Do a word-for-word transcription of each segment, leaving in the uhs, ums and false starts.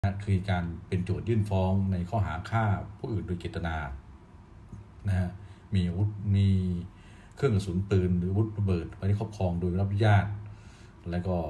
คือการเป็นโจทยื่นฟ้องในข้อหาฆ่าผู้อื่นโดยเจตนานะฮะมีอาวุธมีเครื่องกระสุนปืนหรืออาวุธระเบิดไว้ในครอบครองโดยไม่รับอนุญาตแล้วก็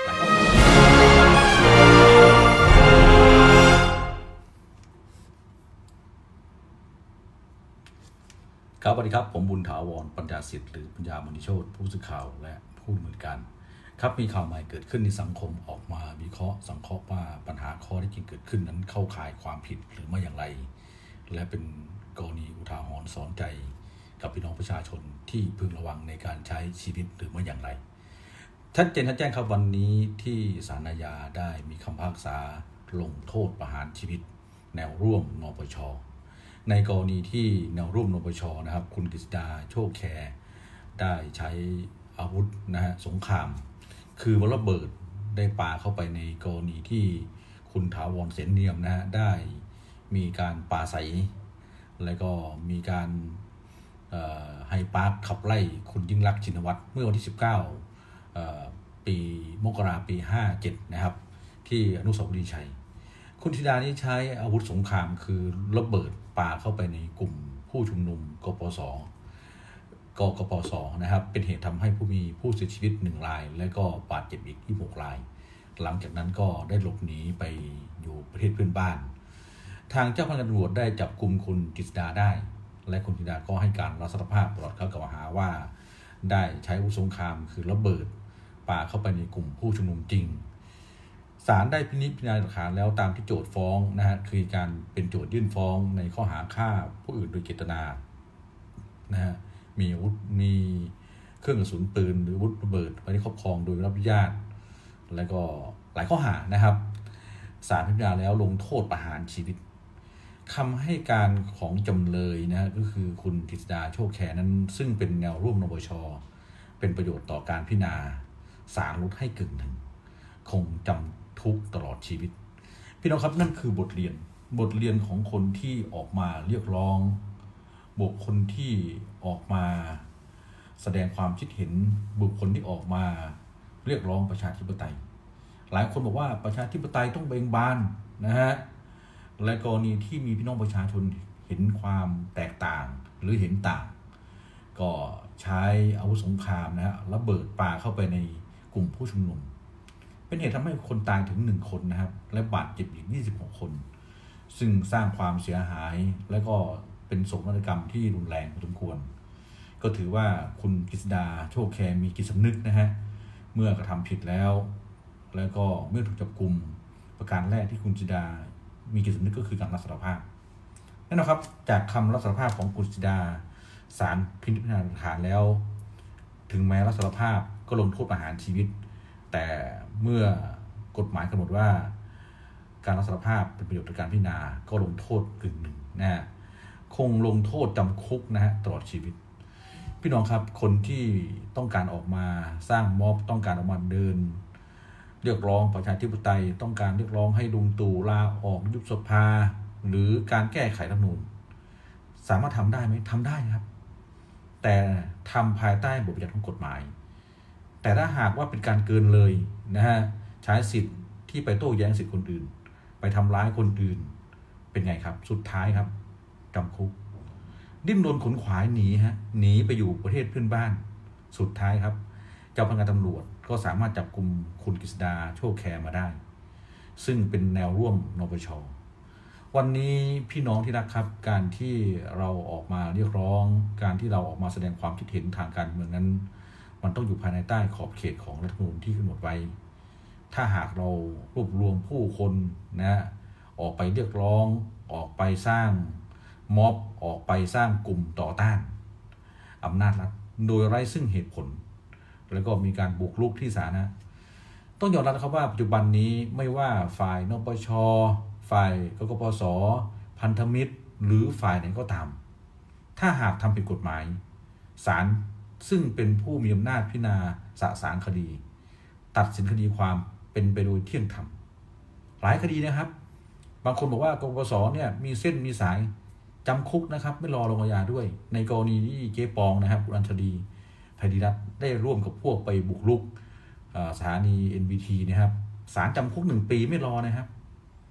ครับสวัสดีครับผมบุญถาวรปัญญาสิทธิ์หรือปัญญามณีโชติผู้สื่อข่าวและผู้ดำเนินการครับมีข่าวใหม่เกิดขึ้นในสังคมออกมาวิเคราะห์สังเคราะห์ว่าปัญหาข้อที่จริงเกิดขึ้นนั้นเข้าข่ายความผิดหรือไม่อย่างไรและเป็นกรณีอุทาหรณ์สอนใจกับพี่น้องประชาชนที่พึงระวังในการใช้ชีวิตหรือไม่อย่างไรชัดเจนชัดแจ้งครับวันนี้ที่ศาลอาญาได้มีคำพิพากษาลงโทษประหารชีวิตแนวร่วมนปช.ในกรณีที่แนวร่วมนปช.นะครับคุณกฤษดาโชคแคร์ได้ใช้อาวุธนะฮะสงครามคือระเบิดได้ปาเข้าไปในกรณีที่คุณถาวรเสนเนียมนะฮะได้มีการปาใสแล้วก็มีการไฮปาร์คขับไล่คุณยิ่งลักษณ์ชินวัตรเมื่อวันที่สิบเก้าปีมกราคมปีห้าเจ็ดนะครับที่อนุสาวรีย์ชัยคุณธิดานี้ใช้อาวุธสงครามคือระเบิดปาเข้าไปในกลุ่มผู้ชุมนุมกปสกกปสนะครับเป็นเหตุทำให้ผู้มีผู้เสียชีวิตหนึ่งรายและก็บาดเจ็บอีกยี่สิบหกรายหลังจากนั้นก็ได้หลบหนีไปอยู่ประเทศเพื่อนบ้านทางเจ้าพนักงานตำรวจได้จับกุมคุณกฤษดาได้และคุณกฤษดาก็ให้การรับสารภาพตลอดข้อกล่าวหาว่าได้ใช้อาวุธสงครามคือระเบิดปาเข้าไปในกลุ่มผู้ชุมนุมจริงศาลได้พินิจพิจารณาหลักฐานแล้วตามที่โจทก์ฟ้องนะฮะคือการเป็นโจทยื่นฟ้องในข้อหาฆ่าผู้อื่นโดยเจตนานะฮะมีอาวุธมีเครื่องกระสุนปืนหรืออาวุธระเบิดไว้ในครอบครองโดยไม่รับอนุญาตแล้วก็หลายข้อหานะครับศาลพิจารณาแล้วลงโทษประหารชีวิตคำให้การของจำเลยนะก็คือคุณกฤษดาโชคแคร์นั้นซึ่งเป็นแนวร่วมนปช.เป็นประโยชน์ต่อการพิจารณาศาลลดให้กึ่งหนึ่งคงจำทุกตลอดชีวิตพี่น้องครับนั่นคือบทเรียนบทเรียนของคนที่ออกมาเรียกร้องบุคคลที่ออกมาแสดงความคิดเห็นบุคคลที่ออกมาเรียกร้องประชาธิปไตยหลายคนบอกว่าประชาธิปไตยต้องเบ่งบานนะฮะและกรณีที่มีพี่น้องประชาชนเห็นความแตกต่างหรือเห็นต่างก็ใช้อาวุธสงครามนะฮะระเบิดปาเข้าไปในกลุ่มผู้ชุมนุมเป็นเหตุทำให้คนตายถึงหนึ่งคนนะครับและบาดเจ็บอีกยี่สิบหกคนซึ่งสร้างความเสียหายและก็เป็นโศกนาฏกรรมที่รุนแรงพอสมควรก็ถือว่าคุณกฤษดาโชคแคร์มีจิตสำนึกนะฮะเมื่อกระทำผิดแล้วแล้วก็เมื่อถูกจับกุมประการแรกที่คุณกฤษดามีจิตสำนึกก็คือการรับสารภาพนั่นนะครับจากคำรับสารภาพของคุณกฤษดาศาลพิจารณาหลักฐานแล้วถึงแม้รับสารภาพก็ลงโทษประหารชีวิตแต่เมื่อกฎหมายกำหนดว่าการรับสารภาพเป็นประโยชน์ต่อการพิจารณาก็ลงโทษกึ่งหนึ่งนะฮะคงลงโทษจำคุกนะฮะตลอดชีวิตพี่น้องครับคนที่ต้องการออกมาสร้างม็อบต้องการออกมาเดินเรียกร้องประชาธิปไตยต้องการเรียกร้องให้ลุงตู่ลาออกยุบสภาหรือการแก้ไขรัฐธรรมนูญสามารถทำได้ไหมทำได้ครับแต่ทำภายใต้บทบัญญัติของกฎหมายแต่ถ้าหากว่าเป็นการเกินเลยนะฮะใช้สิทธิ์ที่ไปโต้แย้งสิทธิ์คนอื่นไปทำร้ายคนอื่นเป็นไงครับสุดท้ายครับจำคุกดิ้นรนขนขวายหนีฮะหนีไปอยู่ประเทศเพื่อนบ้านสุดท้ายครับเจ้าพนักงานตำรวจก็สามารถจับกุมคุณกฤษดาโชคแคร์มาได้ซึ่งเป็นแนวร่วมนปช.วันนี้พี่น้องที่รักครับการที่เราออกมาเรียกร้องการที่เราออกมาแสดงความคิดเห็นทางการเมืองนั้นมันต้องอยู่ภายในใต้ขอบเขตของรัฐธรรมนูญที่กำหนดไว้ถ้าหากเรารวบรวมผู้คนนะออกไปเรียกร้องออกไปสร้างม็อบออกไปสร้างกลุ่มต่อต้านอำนาจรัฐโดยไร้ซึ่งเหตุผลแล้วก็มีการบุกรุกที่สาธารณะต้องยอมรับนะครับว่าปัจจุบันนี้ไม่ว่าฝ่ายนปช.ฝ่ายกกปส.พันธมิตรหรือฝ่ายไหนก็ตามถ้าหากทำผิดกฎหมายศาลซึ่งเป็นผู้มีอำนาจพิจารณาสะสางคดีตัดสินคดีความเป็นไปโดยเที่ยงธรรมหลายคดีนะครับบางคนบอกว่ากกปส.เนี่ยมีเส้นมีสายจำคุกนะครับไม่รอลงอาญาด้วยในกรณีที่เจ๊ปองนะครับคุณอัญชลีไพดีรัตน์ได้ร่วมกับพวกไปบุกรุกสถานี เอ็น บี ที นะครับศาลจำคุกหนึ่งปีไม่รอนะครับ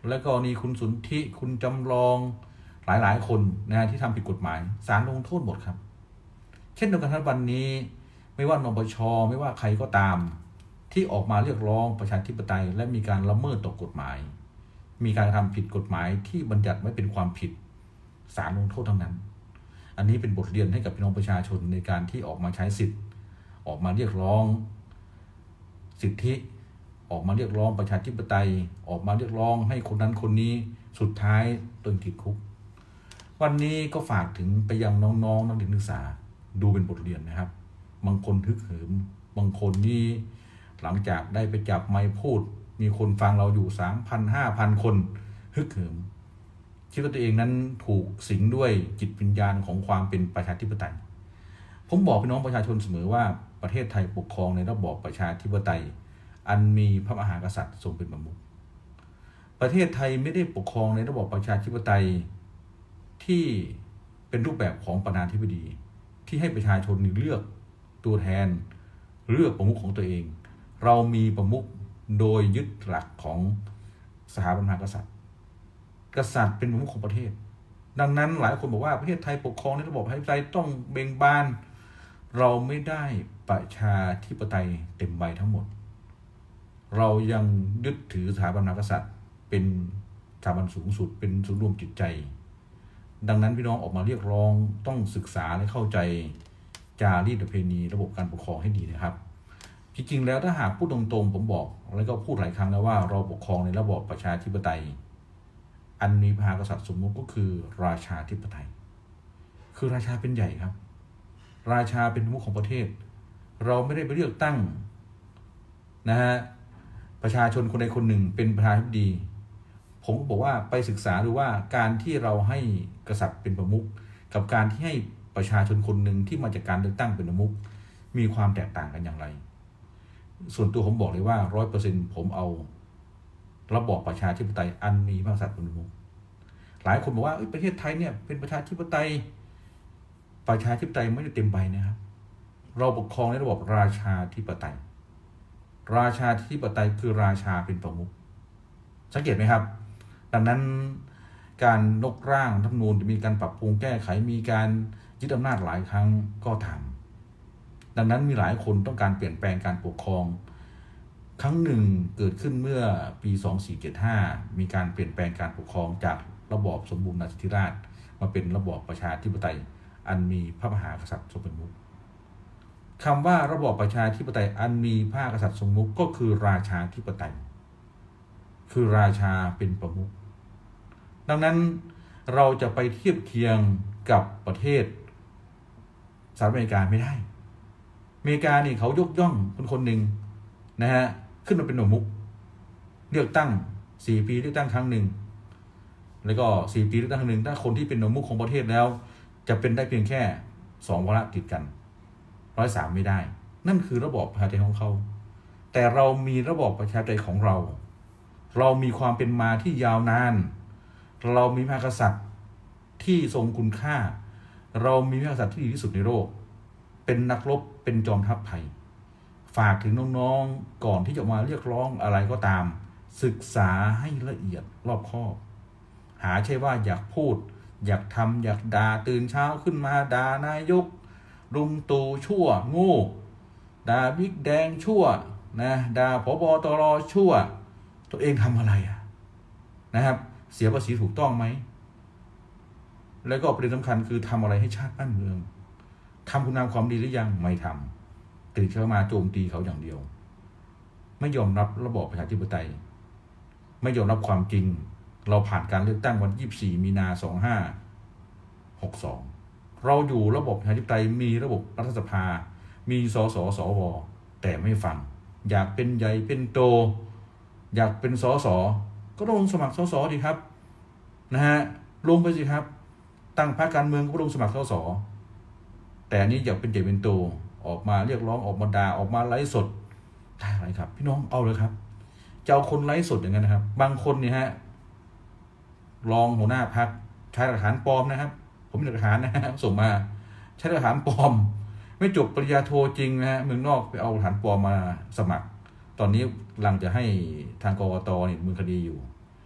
และก็นี่คุณสุนทิคุณจำลองหลายๆคนนะที่ทำผิดกฎหมายศาลลงโทษหมดครับเช่นเดียวกันวันนี้ไม่ว่านปช.ไม่ว่าใครก็ตามที่ออกมาเรียกร้องประชาธิปไตยและมีการละเมิดต่อกฎหมายมีการทำผิดกฎหมายที่บัญญัติไว้เป็นความผิดศาลลงโทษทั้งนั้นอันนี้เป็นบทเรียนให้กับพี่น้องประชาชนในการที่ออกมาใช้สิทธิ์ออกมาเรียกร้องสิทธิออกมาเรียกร้องประชาธิปไตยออกมาเรียกร้องให้คนนั้นคนนี้สุดท้ายโดนติดคุกวันนี้ก็ฝากถึงไปยังน้องๆนักเรียนนักศึกษาดูเป็นบทเรียนนะครับบางคนฮึกเหิมบางคนนี่หลังจากได้ไปจับไมค์พูดมีคนฟังเราอยู่ สามพัน ห้าพัน คนฮึกเหิมคิดว่าตัวเองนั้นถูกสิงด้วยจิตวิญญาณของความเป็นประชาธิปไตยผมบอกพี่น้องประชาชนเสมอว่าประเทศไทยปกครองในระบอบประชาธิปไตยอันมีพระมหากษัตริย์ทรงเป็นประมุขประเทศไทยไม่ได้ปกครองในระบอบประชาธิปไตยที่เป็นรูปแบบของประธานาธิบดีที่ให้ประชาชนเลือกตัวแทนเลือกประมุขของตัวเองเรามีประมุขโดยยึดหลักของสถาบันมหากษัตริย์กษัตริย์เป็นประมุขของประเทศดังนั้นหลายคนบอกว่าประเทศไทยปกครองในระบอบประชาธิปไตยต้องเบ่งบานเราไม่ได้ประชาธิปไตยเต็มใบทั้งหมดเรายังยึดถือสถาบันมหากษัตริย์เป็นสถาบันสูงสุดเป็นศูนย์รวมจิตใจดังนั้นพี่น้องออกมาเรียกร้องต้องศึกษาและเข้าใจจารีตประเพณีระบบการปกครองให้ดีนะครับจริงๆแล้วถ้าหากพูดตรงๆผมบอกแล้วก็พูดหลายครั้งแล้วว่าเราปกครองในระบอบประชาธิปไตยอันมีพระมหากษัตริย์สมมุติก็คือราชาธิปไตยคือราชาเป็นใหญ่ครับราชาเป็นประมุขของประเทศเราไม่ได้ไปเลือกตั้งนะฮะประชาชนคนใดคนหนึ่งเป็นประธานาธิบดีผมก็บอกว่าไปศึกษาดูว่าการที่เราให้กษัตริย์เป็นประมุขกับการที่ให้ประชาชนคนหนึ่งที่มาจากการเลือกตั้งเป็นประมุขมีความแตกต่างกันอย่างไรส่วนตัวผมบอกเลยว่า ร้อยเปอร์เซ็นต์ ผมเอาระบอบประชาธิปไตยอันมีพระมหากษัตริย์เป็นประมุขหลายคนบอกว่าประเทศไทยเนี่ยเป็นประชาธิปไตยประชาธิปไตยไม่ได้เต็มใบนะครับเราปกครองในระบบราชาธิปไตยราชาธิปไตยคือราชาเป็นประมุขสังเกตไหมครับดังนั้นการนกร่างรัฐธรรมนูญจะมีการปรับปรุงแก้ไขมีการยึดอำนาจหลายครั้งก็ทำดังนั้นมีหลายคนต้องการเปลี่ยนแปลงการปกครองครั้งหนึ่งเกิดขึ้นเมื่อปีสองพันสี่ร้อยเจ็ดสิบห้ามีการเปลี่ยนแปลงการปกครองจากระบอบสมบูรณาธิราชย์มาเป็นระบอบประชาธิปไตยอันมีพระมหากษัตริย์ทรงเป็นประมุขคำว่าระบอบประชาธิปไตยอันมีพระมหากษัตริย์ทรงเป็นประมุขก็คือราชาธิปไตยคือราชาเป็นประมุขดังนั้นเราจะไปเทียบเคียงกับประเทศสหรัฐอเมริกาไม่ได้อเมริกานี่เขายกย่องคนคนหนึ่งนะฮะขึ้นมาเป็นประมุขเลือกตั้งสี่ปีเลือกตั้งครั้งหนึ่งแล้วก็สี่ปีเลือกตั้งครั้งหนึ่งถ้าคนที่เป็นประมุขของประเทศแล้วจะเป็นได้เพียงแค่สองวาระติดกันร้อยสามไม่ได้นั่นคือระบอบประชาธิปไตยของเขาแต่เรามีระบอบประชาธิปไตยของเราเรามีความเป็นมาที่ยาวนานเรามีพระมหากษัตริย์ที่ทรงคุณค่าเรามีพระมหากษัตริย์ที่ดีที่สุดในโลกเป็นนักรบเป็นจอมทัพไทยฝากถึงน้องๆก่อนที่จะมาเรียกร้องอะไรก็ตามศึกษาให้ละเอียดรอบคอบหาใช่ว่าอยากพูดอยากทำอยากด่าตื่นเช้าขึ้นมาด่านายกลุงตู่ชั่วโง่ด่าบิ๊กแดงชั่วนะด่าผบตรชั่วตัวเองทำอะไรอ่ะนะครับเสียภาษีถูกต้องไหมแล้วก็ประเด็นสำคัญคือทำอะไรให้ชาติบ้านเมืองทำคุณงามความดีหรือยังไม่ทำตื่นเช้ามาโจมตีเขาอย่างเดียวไม่ยอมรับระบอบประชาธิปไตยไม่ยอมรับความจริงเราผ่านการเลือกตั้งวันยี่สิบสี่มีนาสองพันห้าร้อยหกสิบสองเราอยู่ระบบประชาธิปไตยมีระบบรัฐสภามีสสสวแต่ไม่ฟังอยากเป็นใหญ่เป็นโตอยากเป็นสสก็ต้องลงสมัครสสดีครับนะฮะลงไปสิครับตั้งพรรคการเมืองก็ลงสมัครสสแต่นี้อยากเป็นใหญ่เป็นโตออกมาเรียกร้องออกมาด่าออกมาไลฟ์สดได้อะไรครับพี่น้องเอาเลยครับจะเอาคนไลฟ์สดอย่างนั้นนะครับบางคนเนี่ยฮะรองหัวหน้าพรรคใช้หลักฐานปลอมนะครับผมมีหลักฐานนะฮะส่งมาใช้หลักฐานปลอมไม่จบปริญญาโทจริงนะฮะเมืองนอกไปเอาหลักฐานปลอมมาสมัครตอนนี้กำลังจะให้ทางกกต.นี่ดำเนินคดีอยู่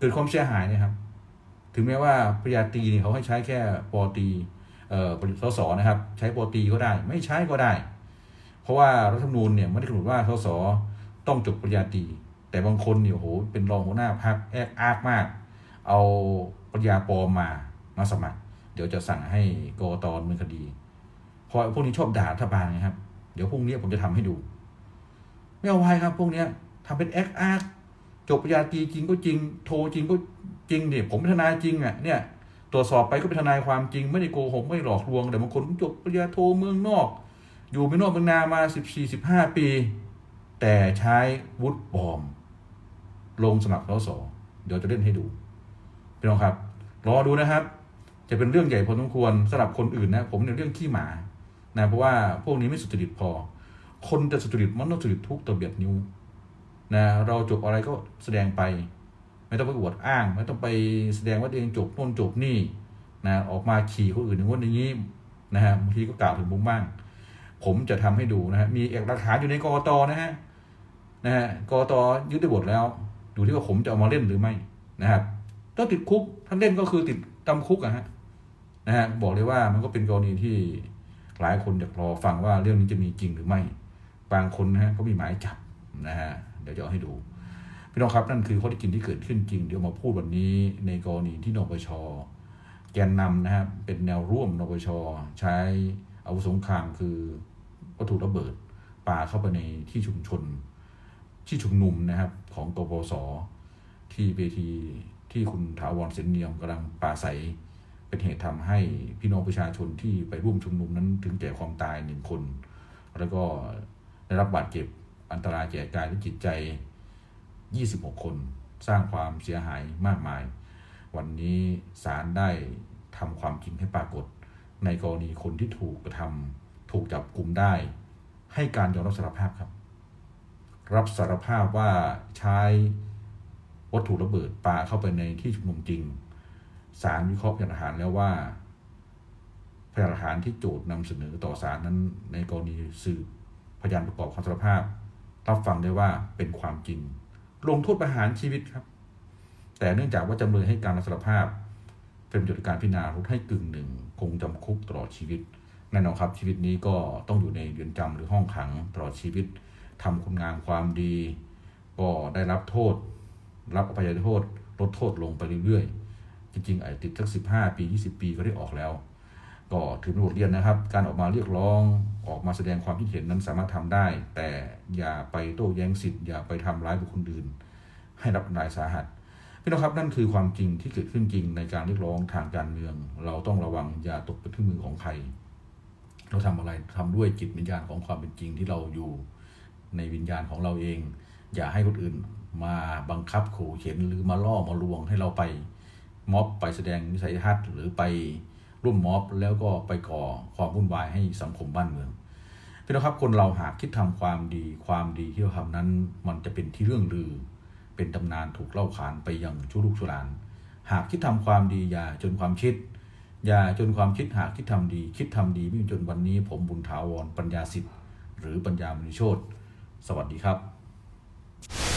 กิดความเสียหายนะครับ ถึงแม้ว่าปริญญาตรีเนี่ยเขาให้ใช้แค่ปตรีเอ่อสสนะครับใช้ปตรีก็ได้ไม่ใช้ก็ได้เพราะว่ารัฐธรรมนูญเนี่ยไม่ได้กำหนดว่าสสต้องจบปริญญาตรีแต่บางคนเนี่ยโหเป็นรองหัวหน้าพรรคแอกอากมากเอาปริญญาปลอมมามาสมัครเดี๋ยวจะสั่งให้กกต.ดำเนินคดีเพราะพวกนี้ชอบด่ารัฐบาลนะครับเดี๋ยวพรุ่งนี้ผมจะทำให้ดูไม่เอาไว้ครับพวกนี้ทำเป็นแอกอากจบปริญญาตรีจริงก็จริงโทจริงก็จริงเนี่ยผมเป็นทนายจริงอ่ะเนี่ยตรวจสอบไปก็เป็นทนายความจริงไม่ได้โกหกไม่หลอกลวงแต่บางคนจบปริญญาโทเมืองนอกอยู่ไม่นอกเมืองนามาสิบสี่ สิบห้าปีแต่ใช้วุฒิปลอมลงสมัครสสเดี๋ยวจะเล่นให้ดูพี่น้องครับรอดูนะครับจะเป็นเรื่องใหญ่พอสมควรสำหรับคนอื่นนะผมในเรื่องขี้หมานะเพราะว่าพวกนี้ไม่สุจริตพอคนจะสุจริตมันต้องสุจริตทุกตะเบียดนิ้วนะเราจบอะไรก็แสดงไปไม่ต้องไปอวดอ้างไม่ต้องไปแสดงว่าตัวเองจบโน่นจบนี่นะออกมาขี่คนอื่นอย่างว่าอย่างนี้นะฮะบางทีก็กล่าวถึงผมบ้างผมจะทำให้ดูนะฮะมีเอกหลักฐานอยู่ในกกต.นะฮะนะฮะกกต.ยึดได้หมดแล้วดูที่ว่าผมจะเอามาเล่นหรือไม่นะครับต้องติดคุกท่านเล่นก็คือติดจำคุกอะฮะนะฮะบอกเลยว่ามันก็เป็นกรณีที่หลายคนอยากรอฟังว่าเรื่องนี้จะมีจริงหรือไม่บางคนนะฮะก็มีหมายจับนะฮะเดี๋ยวจะเอาให้ดูพี่น้องครับนั่นคือข้อเท็จจริงที่เกิดขึ้นจริงเดี๋ยวมาพูดวันนี้ในกรณีที่นปช.แกนนำนะครับเป็นแนวร่วมนปช.ใช้อาวุธสงครามคือวัตถุระเบิดปาเข้าไปในที่ชุมชนที่ชุมนุมนะครับของกปส.ที่เวทีที่คุณถาวรเสนเนียมกำลังปราศัยเป็นเหตุทำให้พี่น้องประชาชนที่ไปร่วมชุมนุมนั้นถึงแก่ความตายหนึ่งคนแล้วก็ได้รับบาดเจ็บอันตรายแก่กายและจิตใจยี่สิบหกคนสร้างความเสียหายมากมายวันนี้ศาลได้ทำความจริงให้ปรากฏในกรณีคนที่ถูกกระทำถูกจับกุมได้ให้การยอมรับสารภาพครับรับสารภาพว่าใช้วัตถุระเบิดปาเข้าไปในที่ชุมนุมจริงศาลวิเคราะห์พยานหลักฐานแล้วว่าพยานหลักฐานที่โจทก์นำเสนอต่อศาลนั้นในกรณีสืบพยานประกอบคำสารภาพรับฟังได้ว่าเป็นความจริงลงโทษประหารชีวิตครับแต่เนื่องจากว่าจำเลยให้การรับสารภาพเป็นประโยชน์การพิจารณาลดให้กึ่งหนึ่งคงจำคุกตลอดชีวิตแน่นอนครับชีวิตนี้ก็ต้องอยู่ในเรือนจำหรือห้องขังตลอดชีวิตทำคุณงามความดีก็ได้รับโทษรับอภัยโทษลดโทษลงไปเรื่อยๆจริงๆไอ้ติดสักสิบห้าปียี่สิบปีก็ได้ออกแล้วก็ถือเป็นบทเรียนนะครับการออกมาเรียกร้องออกมาแสดงความคิดเห็นนั้นสามารถทำได้แต่อย่าไปโต้แย้งสิทธิ์อย่าไปทำร้ายบุคคลอื่นให้รับอันตรายสาหัสพี่น้องครับนั่นคือความจริงที่เกิดขึ้นจริงในการเรียกร้องทางการเมืองเราต้องระวังอย่าตกเป็นเครื่องมือของใครเราทำอะไรทำด้วยจิตวิญญาณของความเป็นจริงที่เราอยู่ในวิญญาณของเราเองอย่าให้คนอื่นมาบังคับขู่เข็นหรือมาล่อมาลวงให้เราไปม็อบไปแสดงวิสัยทัศน์หรือไปร่วมม็อบแล้วก็ไปก่อความวุ่นวายให้สังคมบ้านเมืองพี่น้องครับคนเราหากคิดทำความดีความดีที่เราทำนั้นมันจะเป็นที่เรื่องลือเป็นตำนานถูกเล่าขานไปยังชั่วลูกชั่วหลานหากคิดทำความดีอย่าจนความคิดอย่าจนความคิดหากคิดทำดีคิดทำดีไม่จนวันนี้ผมบุญถาวรปัญญาสิทธิ์หรือปัญญามณีโชติสวัสดีครับ